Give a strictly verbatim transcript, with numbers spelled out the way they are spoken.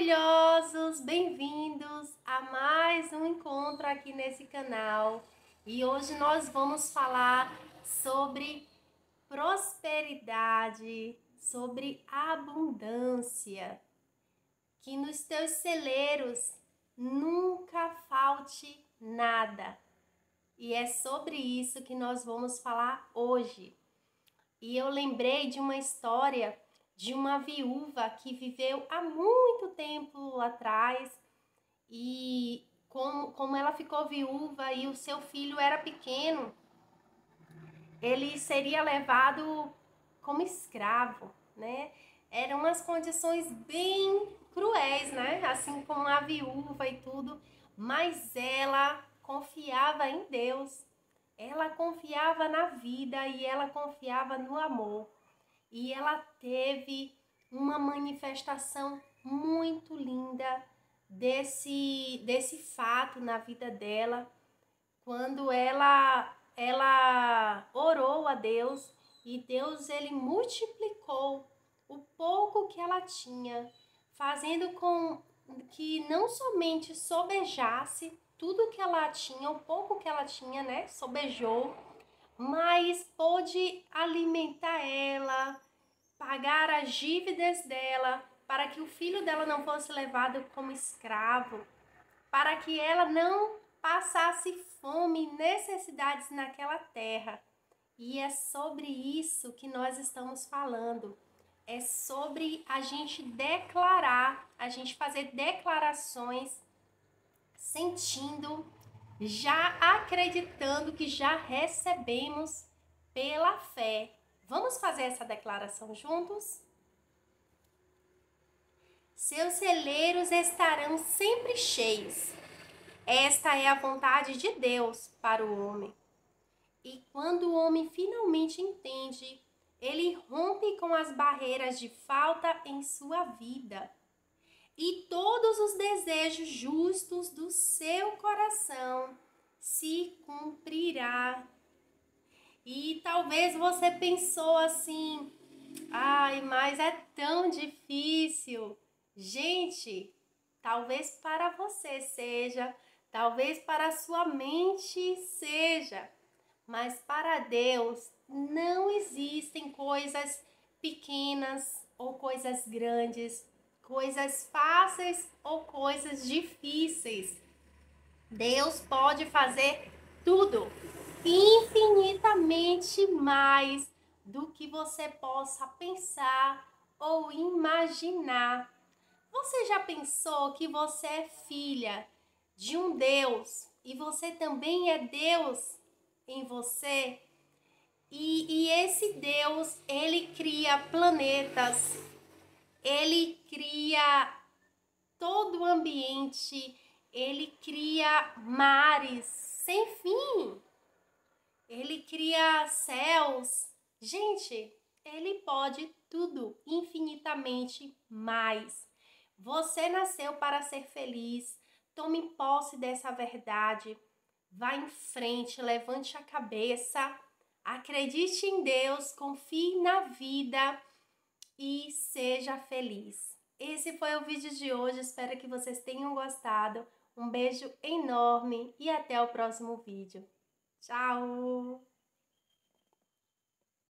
maravilhosos, bem-vindos a mais um encontro aqui nesse canal. E hoje nós vamos falar sobre prosperidade, sobre abundância. Que nos teus celeiros nunca falte nada. E é sobre isso que nós vamos falar hoje. E eu lembrei de uma história de uma viúva que viveu há muito tempo atrás e como, como ela ficou viúva e o seu filho era pequeno, ele seria levado como escravo, né? Eram umas condições bem cruéis, né? Assim como a viúva e tudo, mas ela confiava em Deus, ela confiava na vida e ela confiava no amor. E ela teve uma manifestação muito linda desse, desse fato na vida dela, quando ela, ela orou a Deus e Deus ele multiplicou o pouco que ela tinha, fazendo com que não somente sobejasse tudo que ela tinha, o pouco que ela tinha, né, sobejou, mas pôde alimentar ela, pagar as dívidas dela, para que o filho dela não fosse levado como escravo, para que ela não passasse fome e necessidades naquela terra. E é sobre isso que nós estamos falando. É sobre a gente declarar, a gente fazer declarações sentindo, já acreditando que já recebemos pela fé. Vamos fazer essa declaração juntos? Seus celeiros estarão sempre cheios. Esta é a vontade de Deus para o homem. E quando o homem finalmente entende, ele rompe com as barreiras de falta em sua vida. E todos os desejos justos do seu coração se cumprirá. E talvez você pensou assim, ai, mas é tão difícil. Gente, talvez para você seja, talvez para a sua mente seja, mas para Deus não existem coisas pequenas ou coisas grandes, coisas fáceis ou coisas difíceis. Deus pode fazer tudo, infinitamente mais do que você possa pensar ou imaginar. Você já pensou que você é filha de um Deus e você também é Deus em você? E, e esse Deus, ele cria planetas, ele cria todo o ambiente, ele cria mares sem fim, ele cria céus. Gente, ele pode tudo, infinitamente mais. Você nasceu para ser feliz, tome posse dessa verdade, vá em frente, levante a cabeça, acredite em Deus, confie na vida e seja feliz. Esse foi o vídeo de hoje, espero que vocês tenham gostado. Um beijo enorme e até o próximo vídeo. Tchau!